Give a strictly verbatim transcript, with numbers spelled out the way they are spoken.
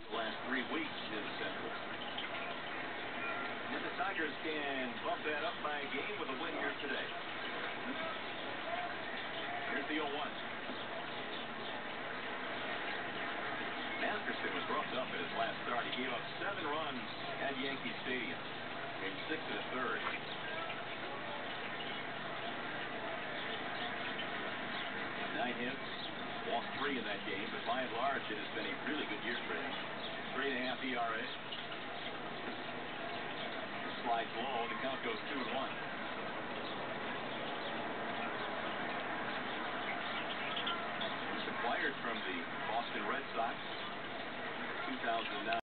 the last three weeks in the Central. And the Tigers can bump that up by a game with a win here today. Here's the oh one. Masterson was roughed up in his last start. He gave up seven runs at Yankee Stadium in six and a third. Nine hits, walked three in that game, but by and large it has been a really good year for him. Three and a half E R A. Slides low, the count goes two and one. He was acquired from the Boston Red Sox in two thousand nine.